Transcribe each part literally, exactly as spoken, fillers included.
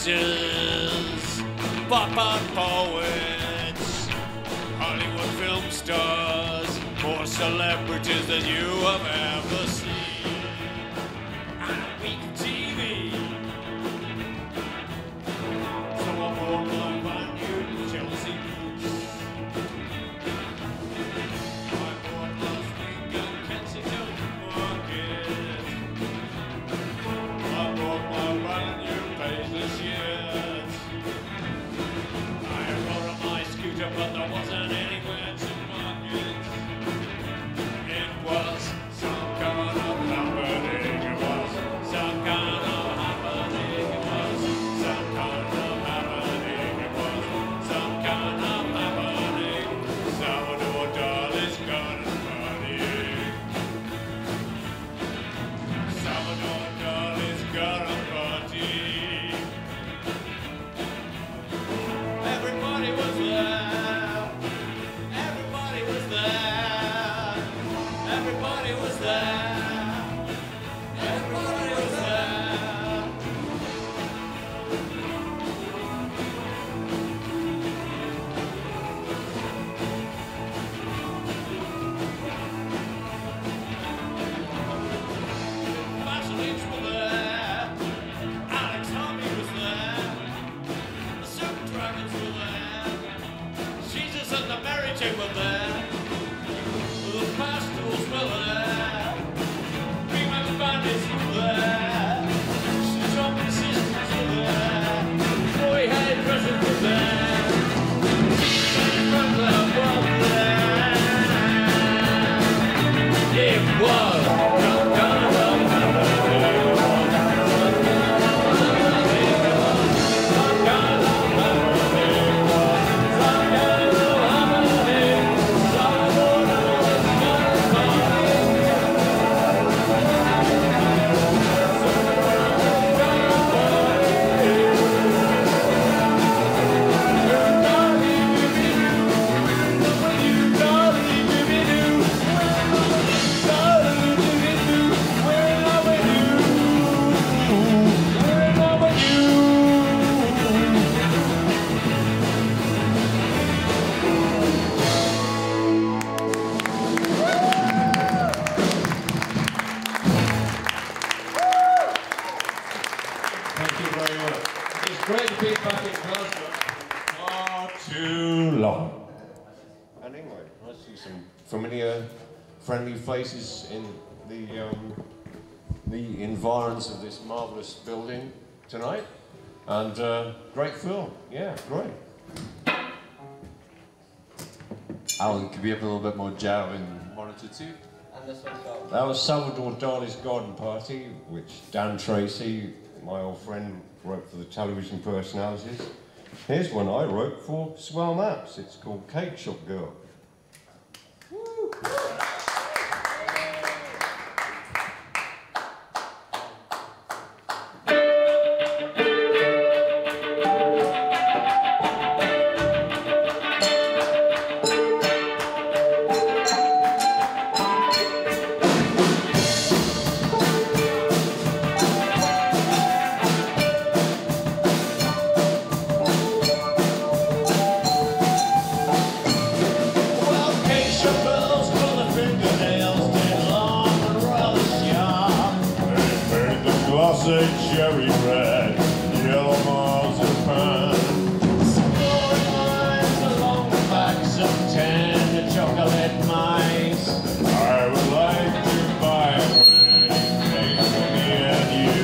actors, pop-art poets, Hollywood film stars, more celebrities than you have ever seen on a week of T V. So I wore my brand new Chelsea boots. I bought last week on Kensington Market. I bought my brand new Paisley shirt. I rode on my scooter, but there wasn't anywhere to park it. It was some kind of happening. It was some kind of happening. It was some kind of happening. It was some kind of happening. Salvador Dali's got a party. Salvador Dali's got a party. Everybody was there. Everybody was there. Everybody was there. Everybody was there. Vaseline's were there. Alex Harvey was there. The Super Dragons were there. Jesus and the Mary Jane were there. The Pastorals were there. Big Man the Bandits were there. The Trumpet Sisters were there. Boy Hairdressers were there. Front Club was there. It was some kind of happening. It was some kind of happening. It was some kind of happening. It was some kind of happening. Salvador Dali's got a party. Thank you very much. It's great to be back in concert. Far too long. And anyway, I see some familiar, friendly faces in the um, the environs of this marvellous building tonight. And uh, great film. Yeah, great. Alan, could we have a little bit more Jowe in monitor two? And this one's got That was Salvador Dali's Garden Party, which Dan Tracy, my old friend, wrote for the television personalities. Here's one I wrote for Swell Maps. It's called Cake Shop Girl. Well, cake shop girls with their fingernails did long and rather sharp. They made the glossy cherry red, yellow marzipan. Scoring lines along the backs of tender chocolate mice. I would like to buy a wedding cake for me and you.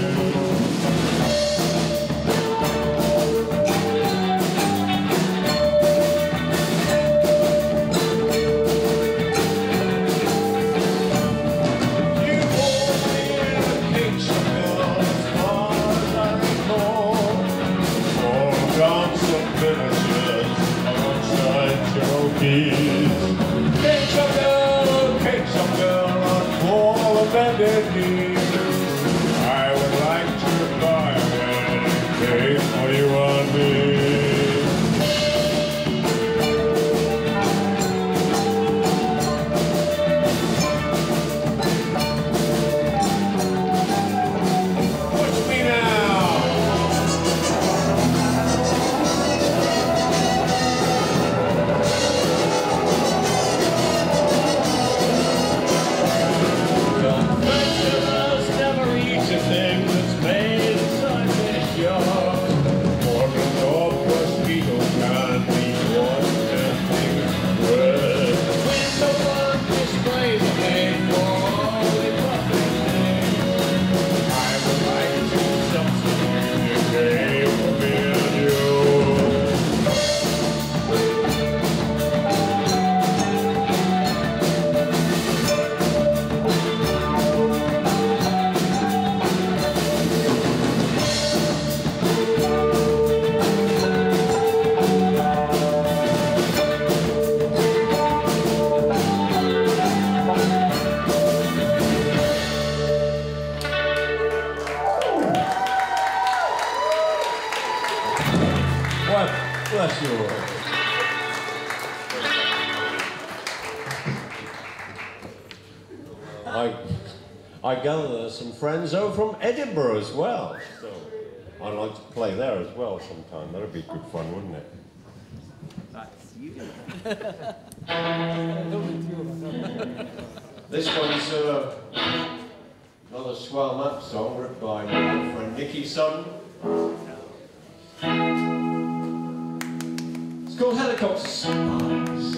You bought me a cake shop girl, as far as I recall. Four guns of villages alongside Cherokees. Cake shop girl, cake shop girl, on all the bended knees. I would like to buy a wedding cake for you and me. Watch me now. I, I gather there's some friends over from Edinburgh as well, so I'd like to play there as well sometime. That'd be good fun, wouldn't it? That's you. This one's uh, another Swell Map song written by my friend Nicky Sutton. It's called Helicopter Spies.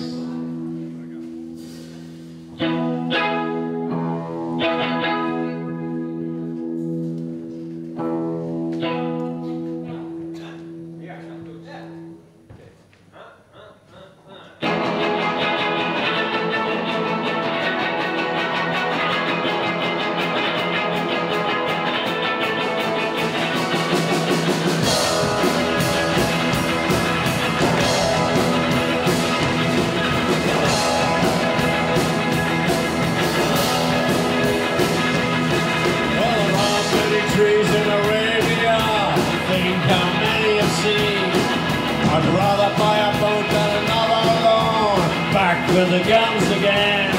With the guns again.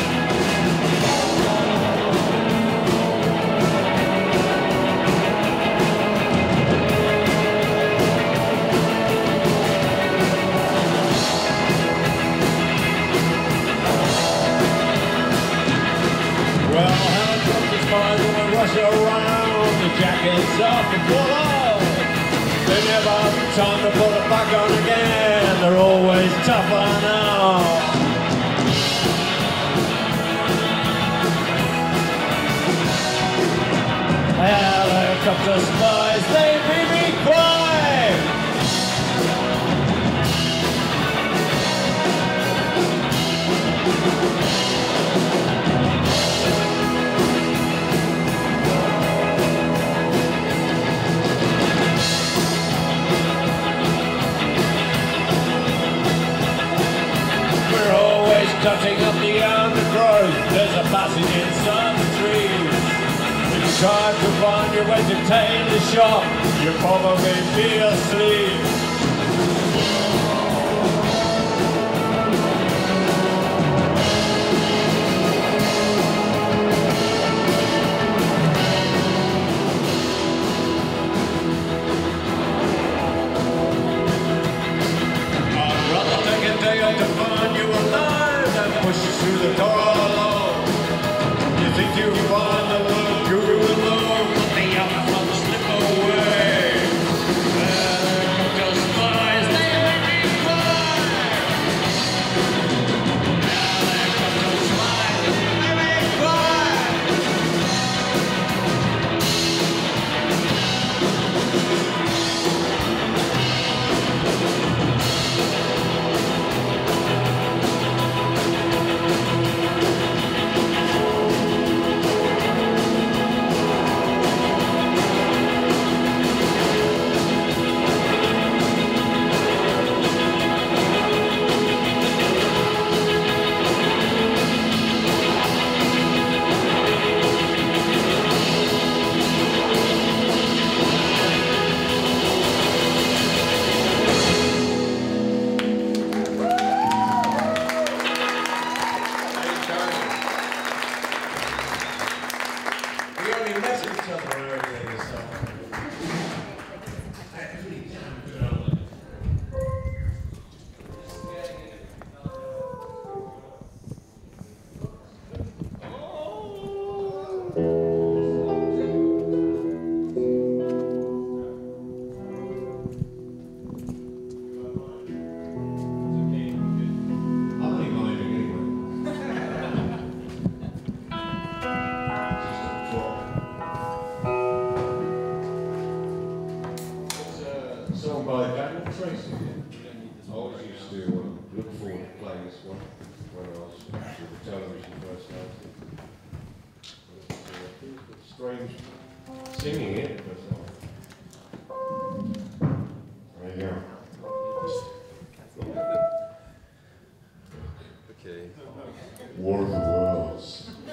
Well, helicopter spies will rush around, the jackets off and pull out. They never have time to put it back on again, they're always tougher now. Helicopter spies, they made me cry. We're always touching up the undergrowth. There's a passage inside the trees. Try to find your way to tame the shop, you'll probably be asleep. I'd rather take a day out to find you alive than push you through the door alone. You think you find the world guru alone, but the other ones slip away. Helicopter spies, they make me cry. Helicopter spies, they make me cry. Strange singing it, but there you go. Okay. War of the Worlds.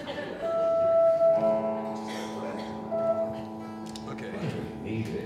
Okay. I don't need it.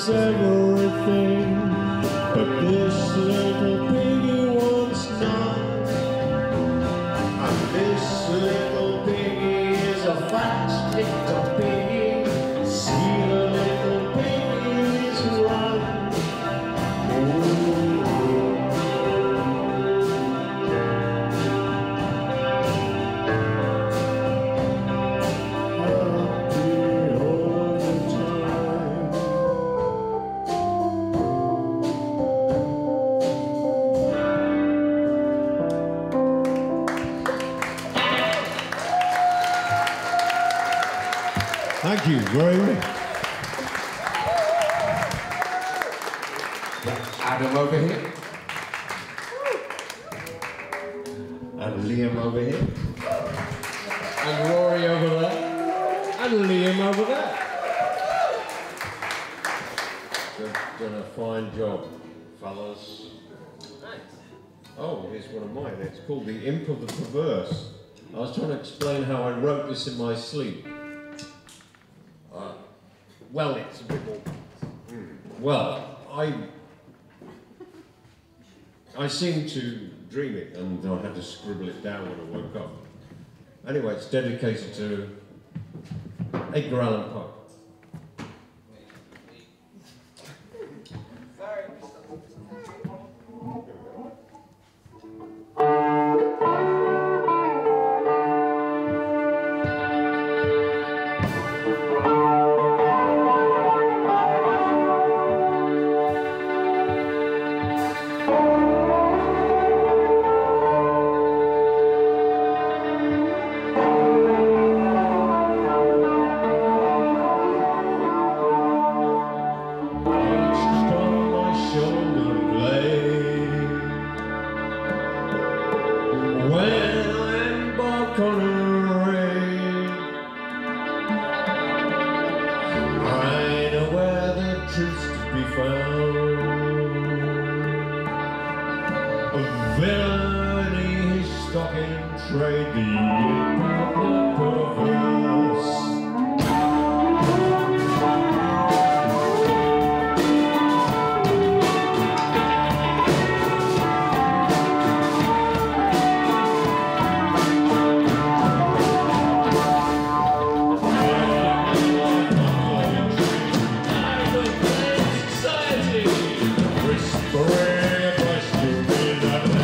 is everything, but this little piggy wants none. And this little piggy is a fat little piggy. See the little piggies run. Thank you very much. Adam over here. And Liam over here. And Rory over there. And Liam over there. You've done a fine job, fellas. Thanks. Oh, here's one of mine. It's called The Imp of the Perverse. I was trying to explain how I wrote this in my sleep. Uh, well, it's a bit more... Mm. Well, I... I seemed to dream it, and I had to scribble it down when I woke up. Anyway, it's dedicated to Edgar Allan Poe. Sorry.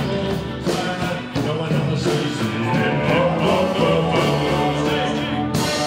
No one else is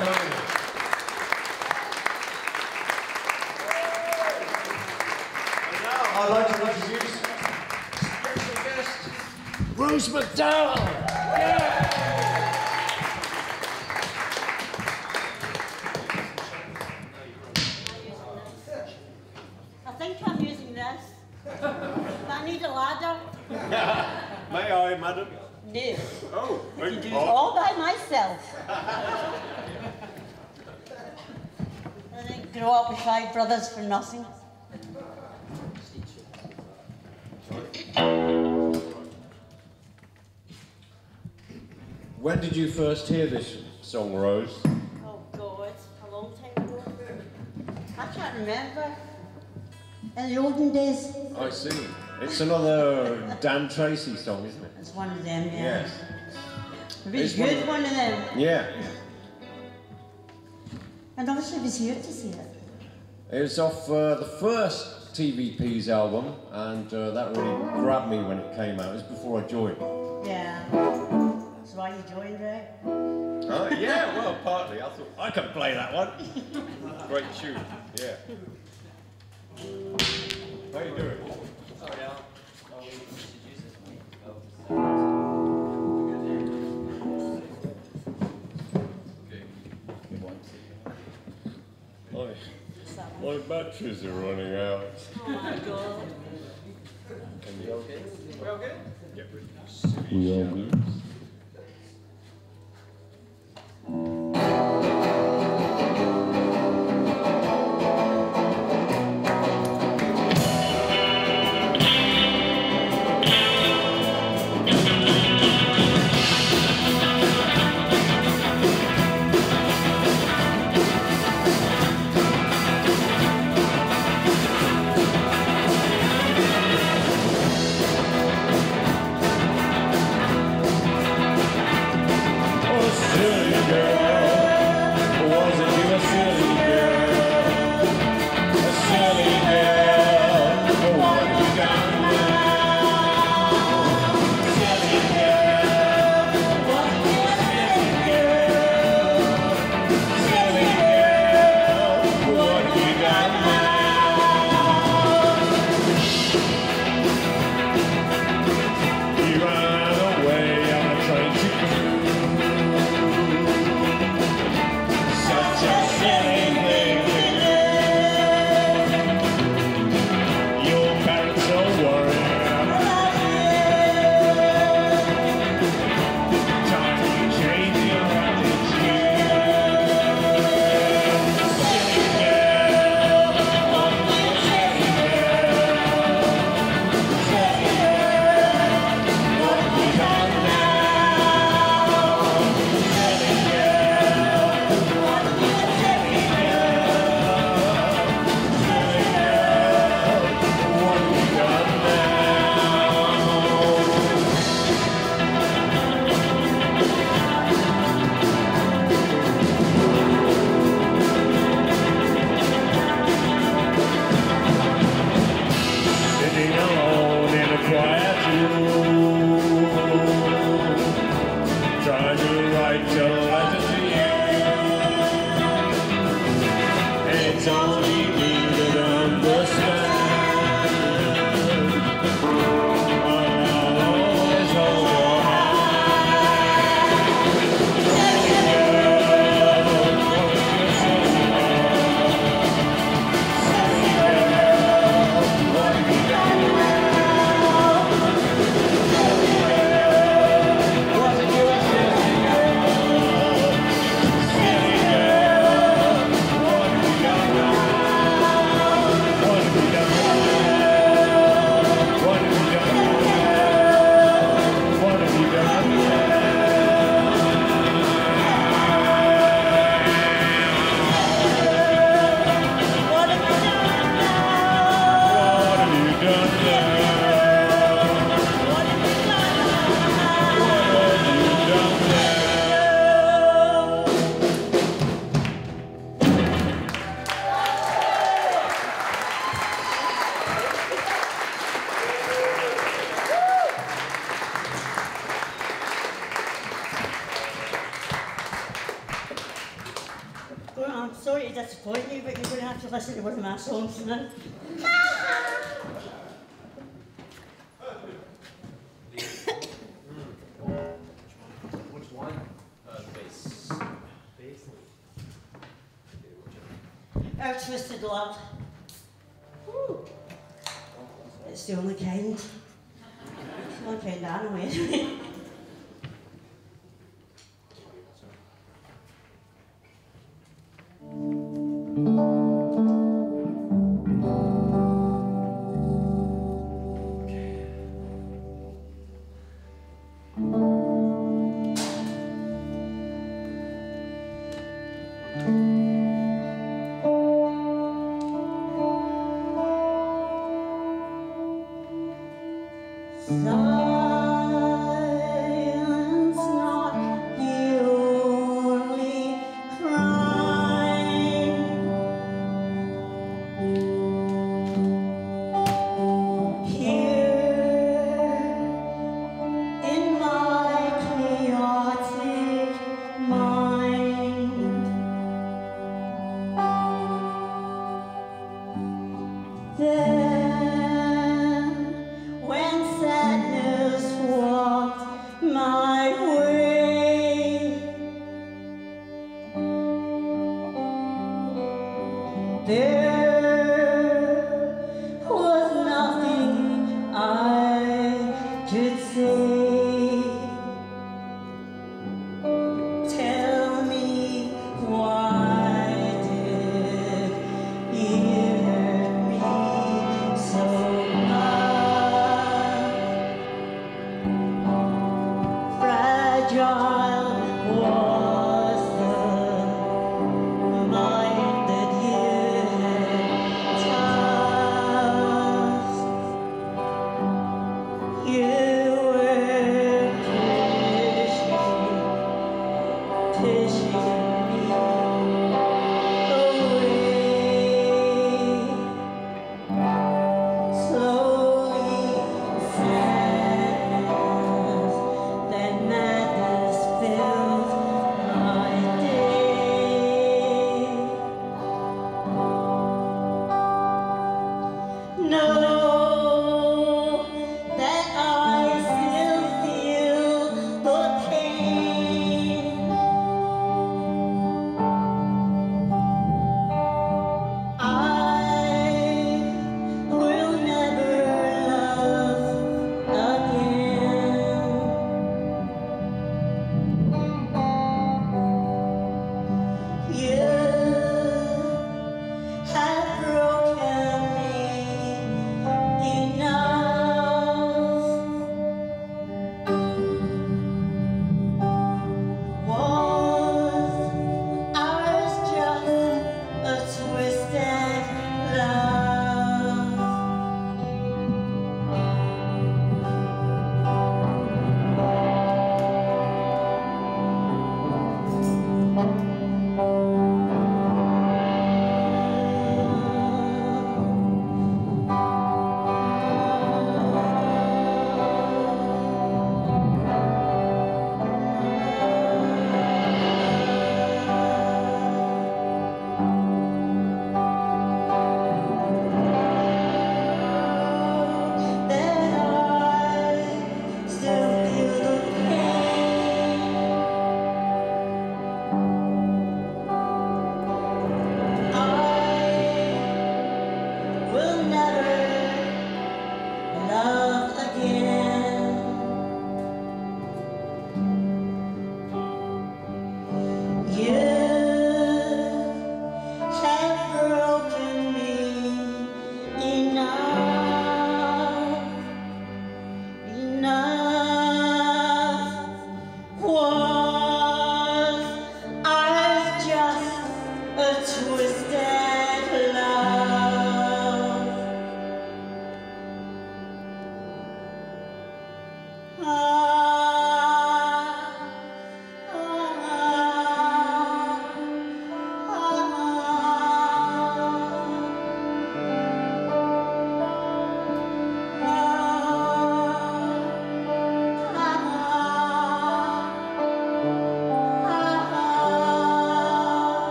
coming. And now I'd like to introduce special guest, Rose McDowall. Yeah. I think I'm using this. But I need a ladder. May I, madam? No. Oh, I can do it oh. all by myself. I didn't grow up with five brothers for nothing. When did you first hear this song, Rose? Oh God, a long time ago. I can't remember. In the olden days. I see. It's another Dan Tracy song, isn't it? It's one of them, yeah. Yes. A really It's one good of- one of them. Yeah. And obviously was here to see it. It was off uh, the first T V Ps album, and uh, that really grabbed me when it came out. It was before I joined. Yeah. That's why you joined, right? Oh, yeah, well, partly. I thought I could play that one. Great tune, yeah. How you doing? Sorry, Al. Oh, we introduced this one. My, my batteries are running out. Oh my God. Can you Okay. We're all good? get rid of this silly shadows? I'm sorry to disappoint you, but you're going to have to listen to one of my songs now. Which one? Uh, bass. Bass. Our Twisted Love. Woo. It's the only kind. It's the only kind I know anyway. Silence not the only crime. Here in my chaotic mind, then when sadness walked my way, there was nothing I could say. Tell me, why did you hurt me so much? Fragile was the mind that you had touched. You were pushing, pushing me away. Slowly, sadness, then madness filled my day. Know that I still feel the pain.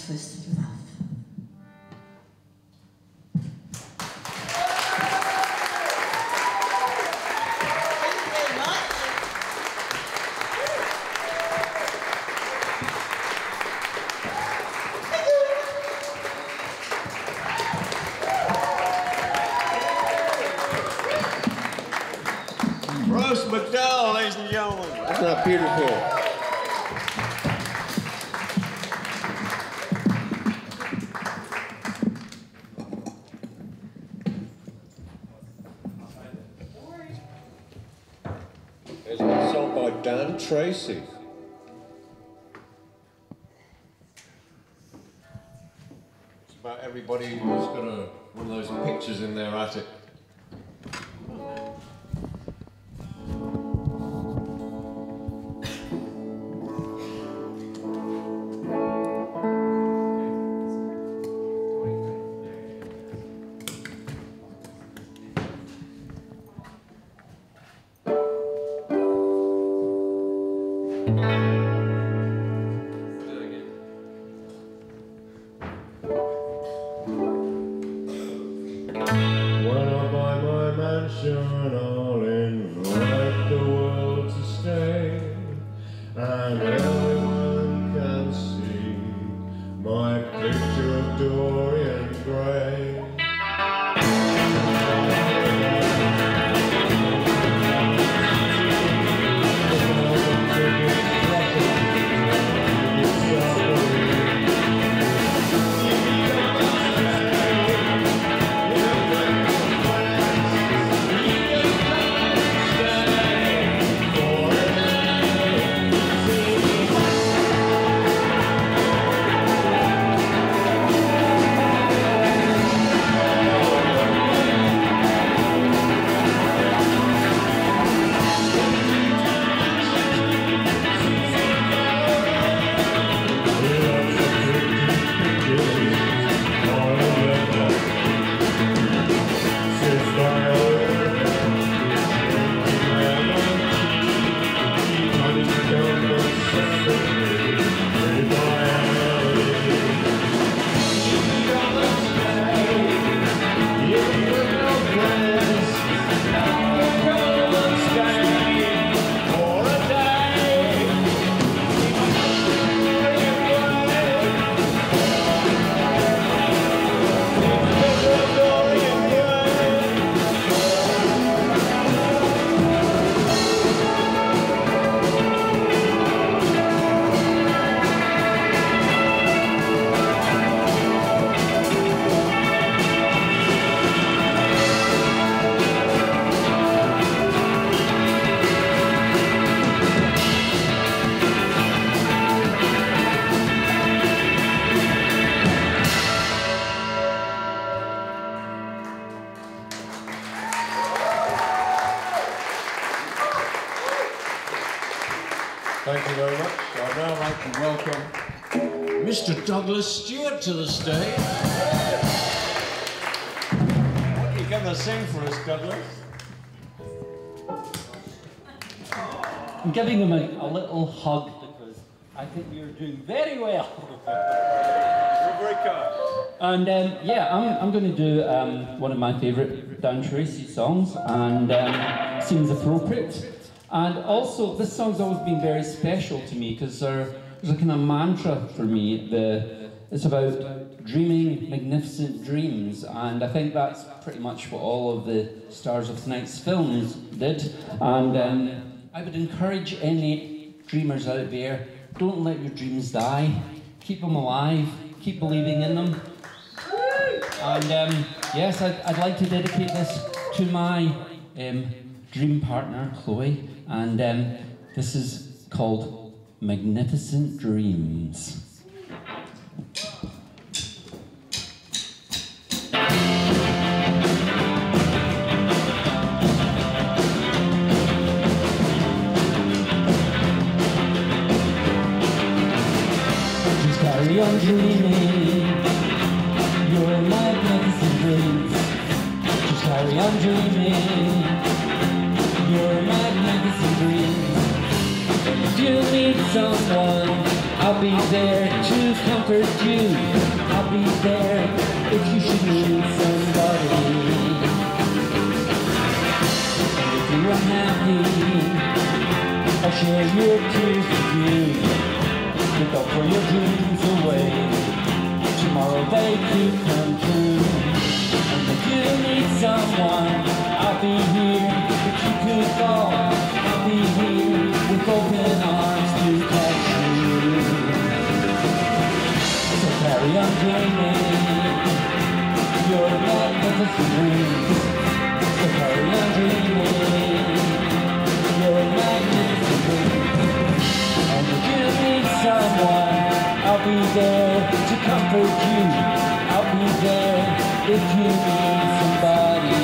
Twisted Love. McDowall, ladies and gentlemen. Isn't that beautiful? There's a song by Dan Tracy. It's about everybody who's got a, one of those pictures in their attic. I'll invite the world to stay, and everyone can see my picture of Dorian Gray. Thank you very much. I'd now like to welcome Mister Douglas Stewart to the stage. What are you going to sing for us, Douglas? I'm giving him a, a little hug because I think you're doing very well. You're very kind. And um, yeah, I'm, I'm going to do um, one of my favourite Dan Tracy songs, and um, seems appropriate. And also, this song's always been very special to me because there, there's a kind of mantra for me. The, it's about dreaming magnificent dreams, and I think that's pretty much what all of the stars of tonight's films did. And um, I would encourage any dreamers out there, don't let your dreams die. Keep them alive. Keep believing in them. And um, yes, I'd, I'd like to dedicate this to my um, dream partner, Chloe. And um, this is called Magnificent Dreams. Just carry on dreaming your magnificent dreams. Just carry on dreaming your magnificent dreams. If you need someone, I'll be there to comfort comfort you. I'll be there if you should need somebody. And if you are happy, I'll share your tears with you. Look up for your dreams away. Tomorrow they could come true. And if you need someone, I'll be here. If you could fall, I'll be here with open arms to catch you. So carry on dreaming. Your magnificent dreams. So carry on dreaming. Your magnificent dreams. And if you need someone, I'll be there to comfort you. I'll be there if you need somebody.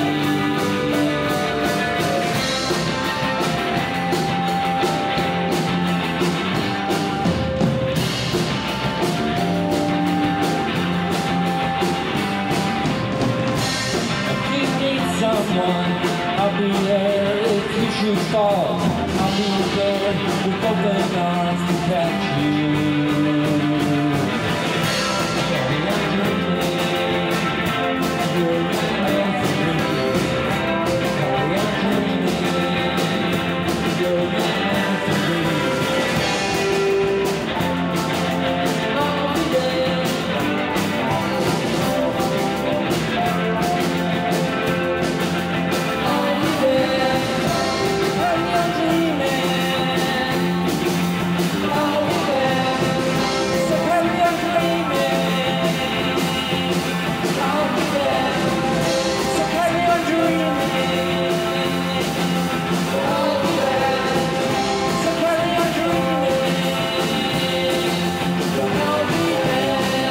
If you need someone, I'll be there if you should fall. I'll be there with open arms to catch you. Carry on dreaming. You're meant to dream. Carry on dreaming. You're meant to dream. I'll be there. I'll be there. Carry on dreaming. I'll be there. So carry on dreaming. I'll be there. So carry on dreaming. I'll be there. So carry on dreaming. I'll be there.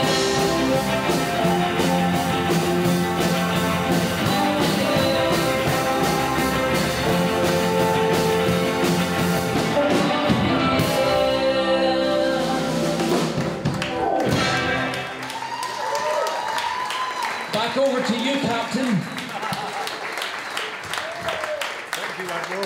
Back over to you, Captain. Thank you, Admiral.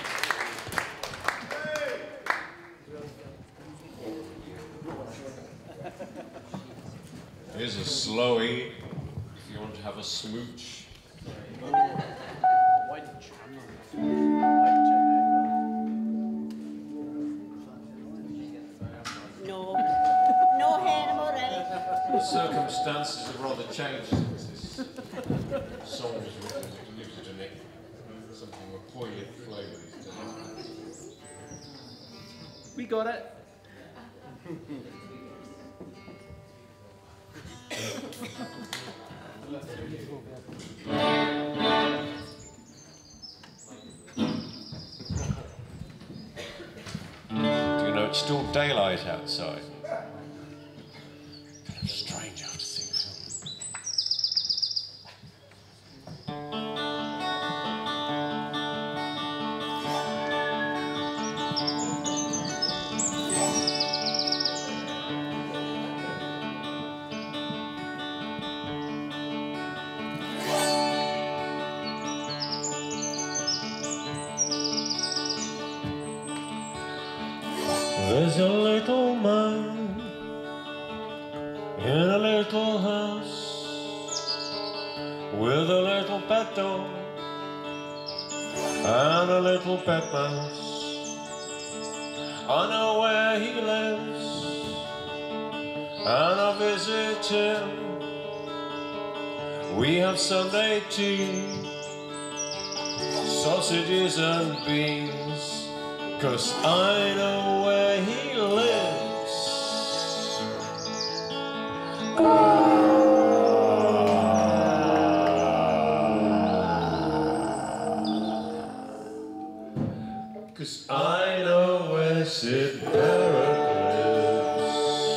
Here's a slowie if you want to have a smooch. No. No animal right. The circumstances have rather changed since this song was written. You can use it in it. Something with poignant flavour these days. We got it. Do you know it's still daylight outside? Kind of strange after seeing a film. There's a little man in a little house with a little pet dog and a little pet mouse. I know where he lives and I visit him. We have Sunday tea, sausages and beans. 'Cause I know where he lives. Cause I know where Sid Barrett lives.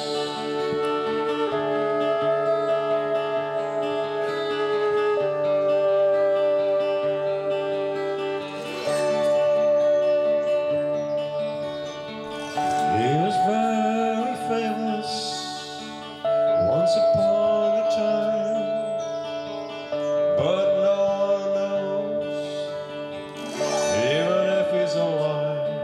He was very famous once upon a time, but no one knows, even if he's alive.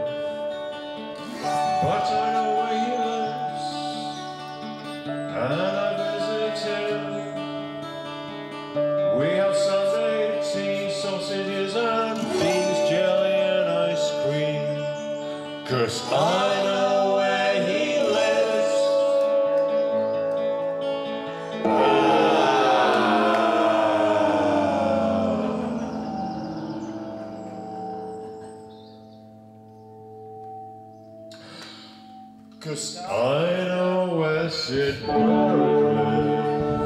'cause I know where he lives. Cause I know where Sid Barrett lives.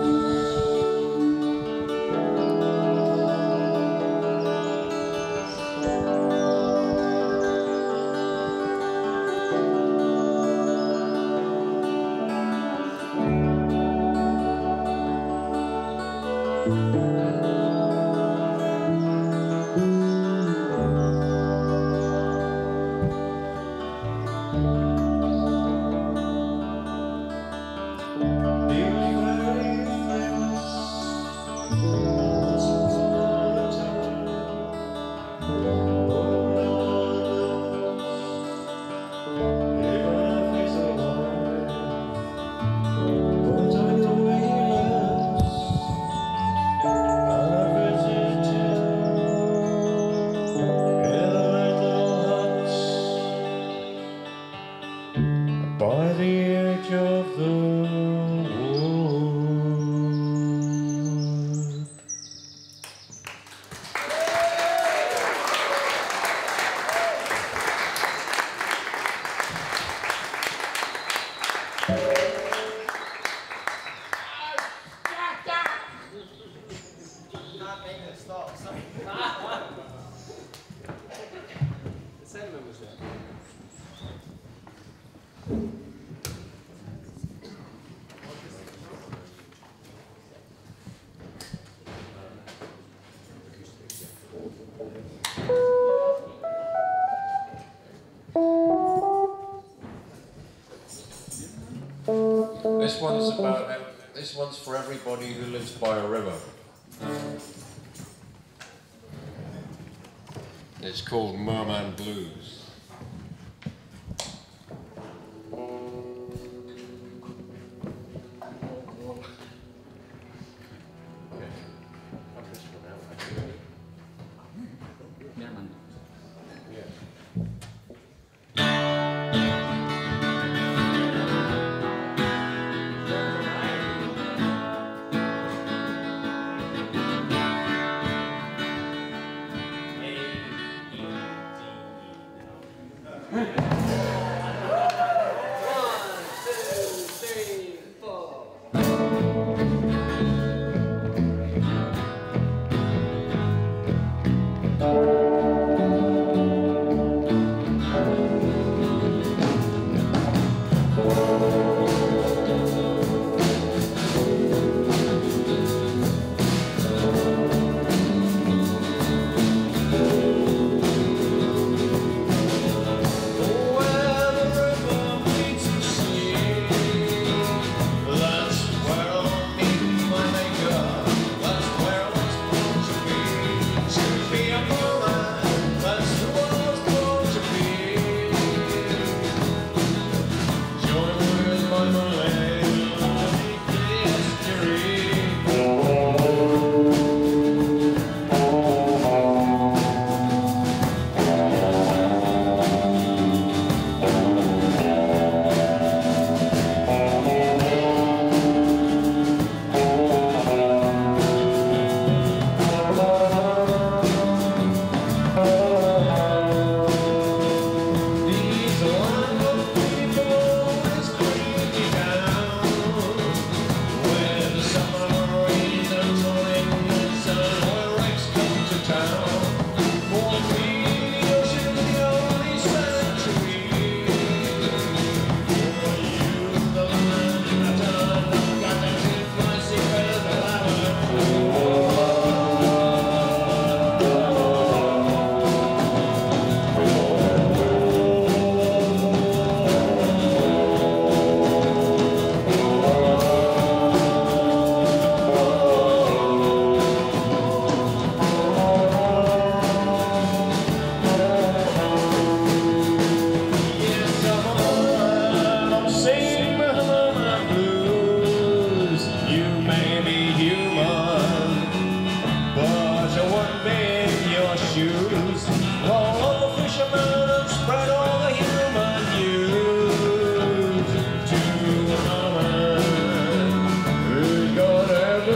By the edge of the wood. Not making it stop, sorry. The sentiment was there. This one's about, this one's for everybody who lives by a river. It's called Merman Blues.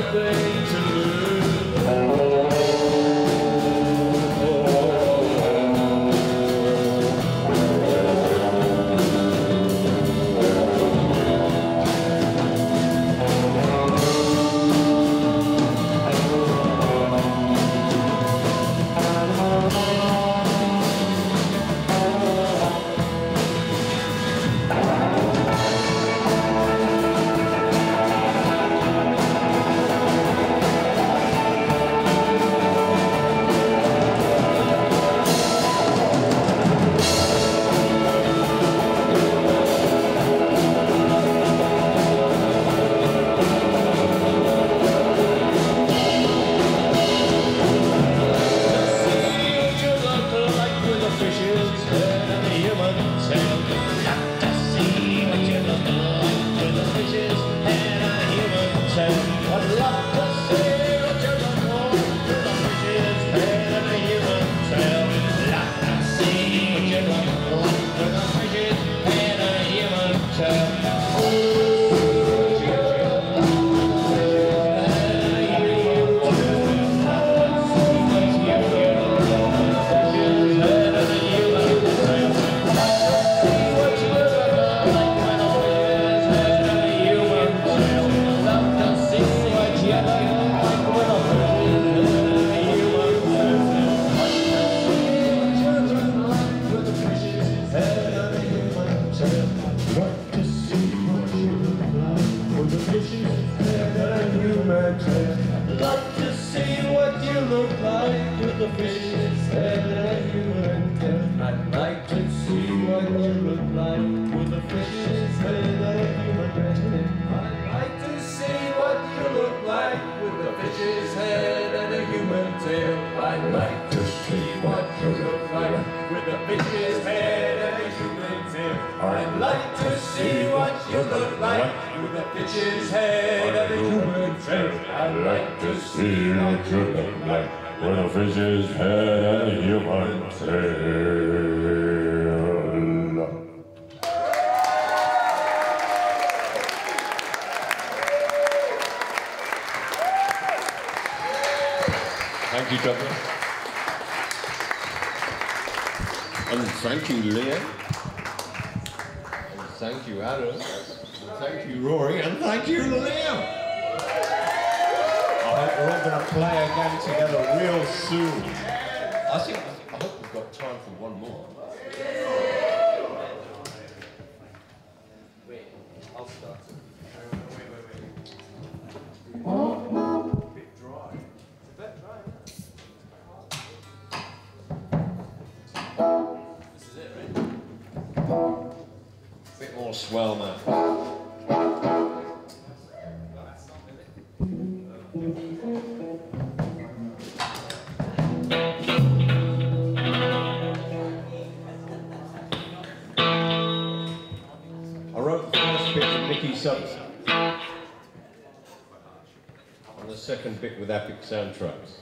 nothing to lose. Thank you, Douglas. And thank you, Liam. And thank you, Adam. And thank you, Rory. And thank you, Liam. I hope we're all going to play again together real soon. I think, I hope we've got time for one more. Wait, I'll start. Wait, wait, wait. A bit dry. It's a bit dry, isn't it? This is it, right? A bit more swell now. I wrote the first bit with Nicky Subs and the second bit with Epic Soundtracks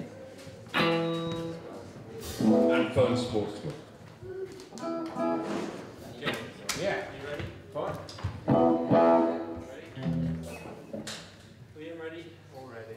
and Phone Sportsman. Yeah. You ready? Fine. Liam, ready? All ready.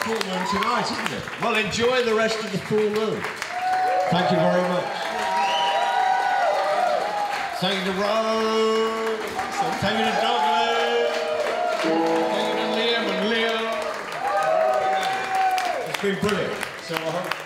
full moon tonight, isn't it? Well, enjoy the rest of the full moon. Thank you very much. Thank you to Rose. Thank you to Douglas. Thank you to Liam and Leo. It's been brilliant. So I hope.